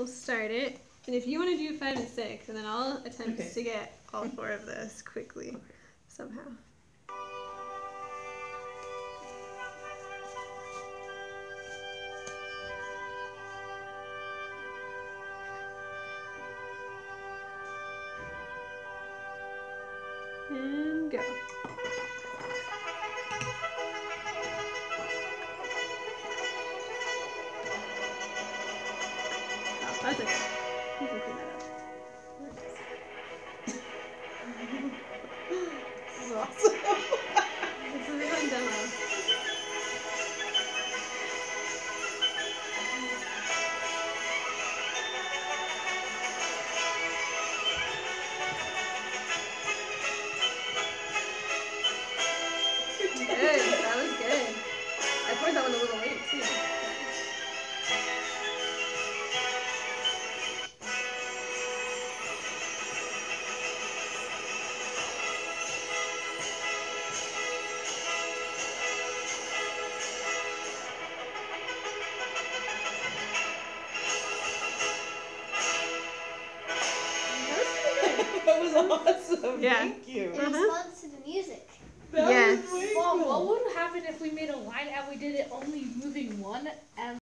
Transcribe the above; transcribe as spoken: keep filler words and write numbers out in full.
we'll start it. And if you want to do five and six, and then I'll attempt okay. to get all four of this quickly okay. somehow. And go. Oh, that's okay. You can clean that up. This is awesome. This is a fun demo. Good, that was good. I poured that one a little late too. That was awesome. Yeah. Thank you. In Uh-huh. response to the music. That Yes. was way Well, cool. what would happen if we made a line and we did it only moving one and